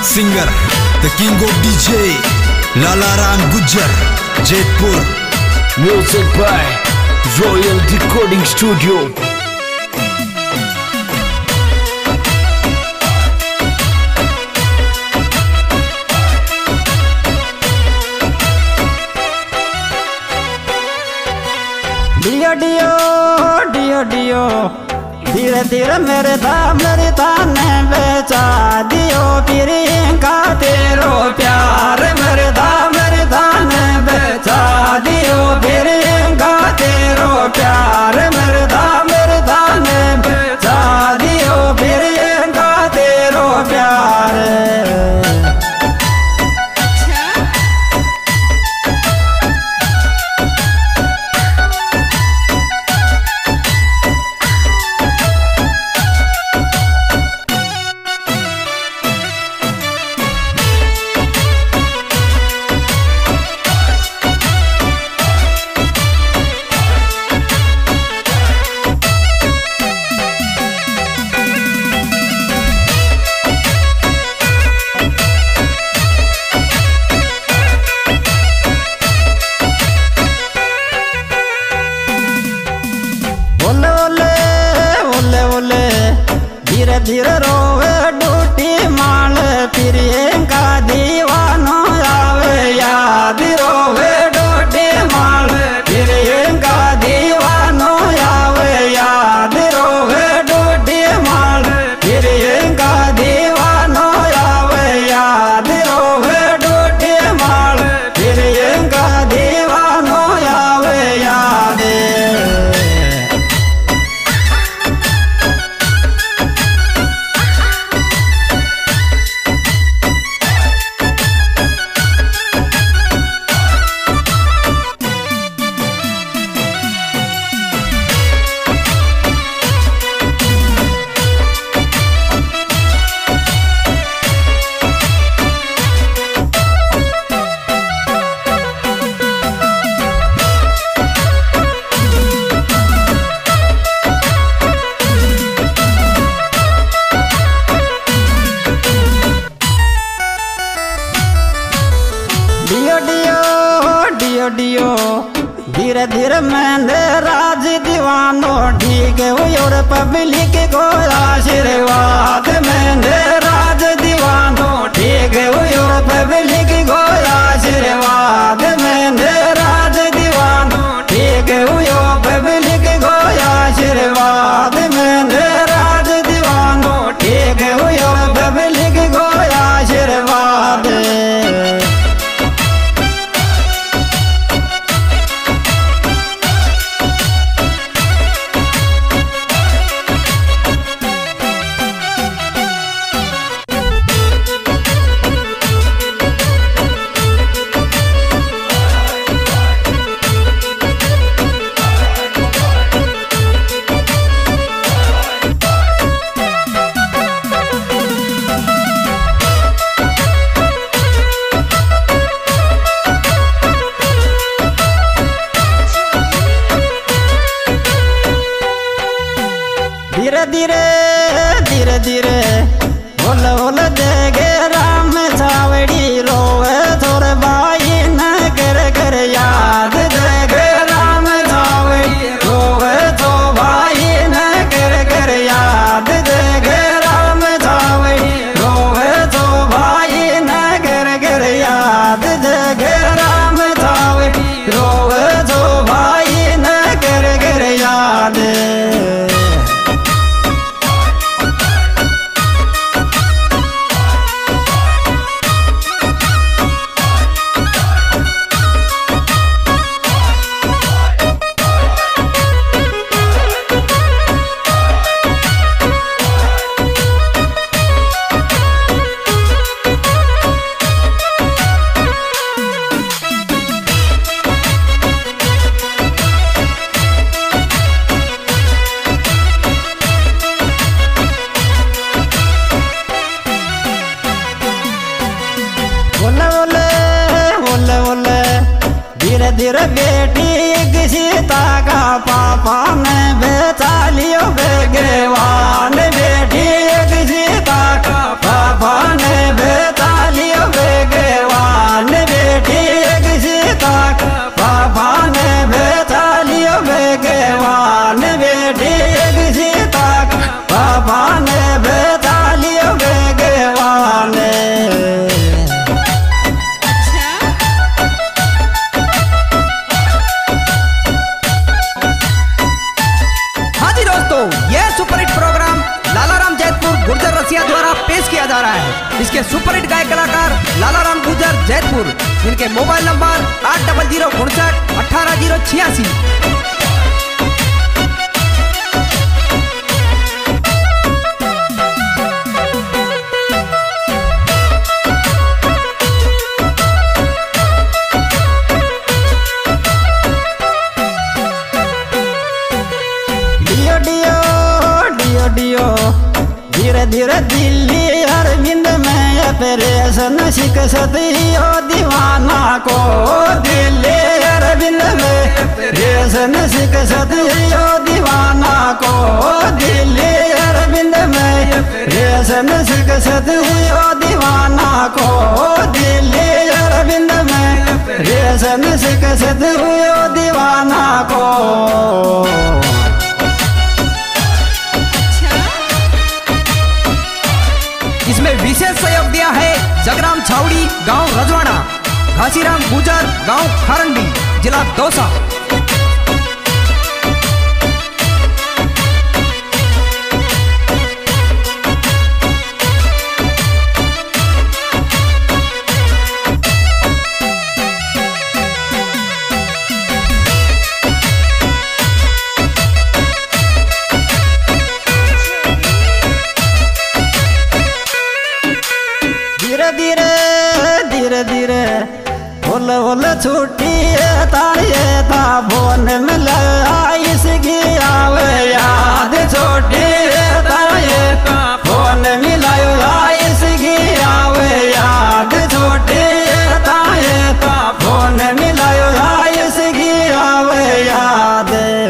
singer, the king of DJ, Lalaram Gujjar, Jaipur. Music by Royal Recording Studio. डियो डियो डियो डियो धीरे धीरे मेरे धाम ने बेचा दियो प्रियंका तेरो प्यार मेरे धाम ने बेचा दियो प्रियंका तेरो प्यार मेरे धाम ने बेचा दियो प्रियंका तेरो प्यार। धीरे धीरे रोवे डूटी माल प्रियंका दीवानो आवे याद रोवे डूटी माल प्रियंका दीवानो आवे याद रोवे डूटी माल प्रियंका दीवानो आवे याद रोवे डूटी माल प्रियंका दीवानो आवे याद। डियो डियो डियो डियो धीरे धीरे मैंने राज दीवानो ठीक है और पब्लिक को आशीर्वाद मैंने राज दीवानो ठीक है और पब्लिक को आशीर्वाद मैंने राज दीवानो ठीक है और पब्लिक को आशीर्वाद मैंने राज दीवानो ठीक है और पब्लिक को आशीर्वाद। धीरे धीरे धीरे धीरे बोल बोल देगे राम छावड़ी रोवे थोड़े बाई न कर कर याद देगे राम छावड़ी रोवे तो भाई न कर कर याद देगे राम छावड़ी रोवे तो भाई न कर कर याद देगे राम छावड़ी रोवे तो भाई न कर कर याद। धीरे धीरे बेटी सीता का पापा ने बेचा लियो बेगवान बेटी सीता का पापा ने बेचा किया जा रहा है। इसके सुपरहिट गायक कलाकार लालाराम गुज्जर जैतपुर, इनके मोबाइल नंबर 8059 18086। धीरे धीरे दिल्ली अरविंद में ऑपरेशन शिकस्त हो दीवाना को, दिल्ली अरविंद में ऑपरेशन शिकस्त हो दीवाना को, दिल्ली अरविंद में ऑपरेशन शिकस्त हो दीवाना को, दिल्ली अरविंद में ऑपरेशन शिकस्त हो दीवाना को। इसमें विशेष सहयोग दिया है जगराम छावड़ी गांव रजवाड़ा, घासीराम गुजर गांव खारंडी जिला दौसा। धीरे धीरे बोल बोल छुट्टी तारिये था फोन मिल इसकी आवे याद, छोटी तारिये था फोन मिलायो इसकी आवे याद, छोटी तारिये था फोन मिलायो इसकी आवे याद।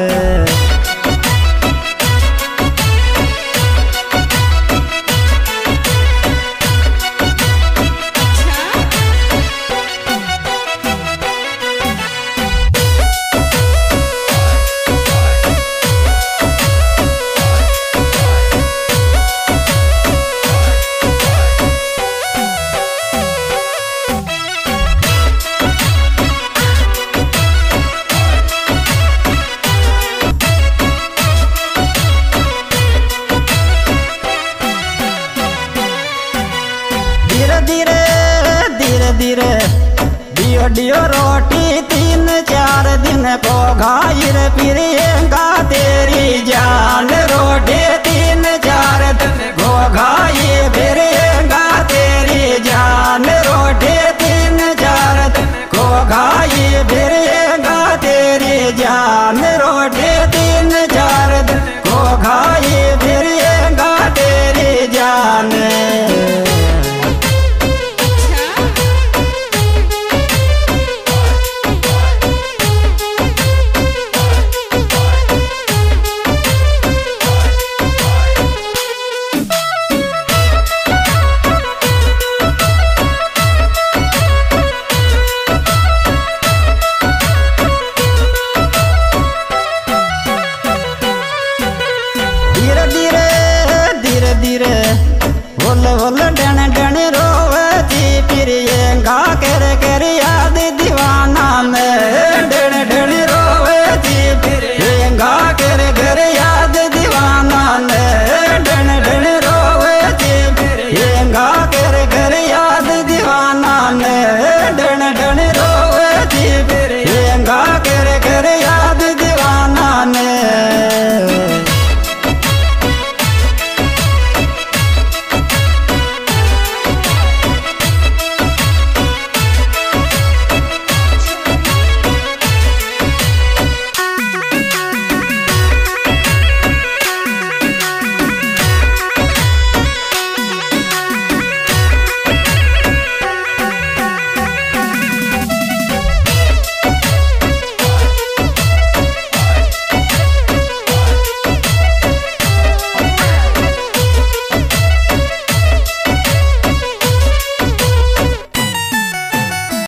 धीरे दियो दियो रोटी 3-4 दिन को खाई रे प्रियंका तेरी जान, रोटी 3-4 दिन को खाई फिर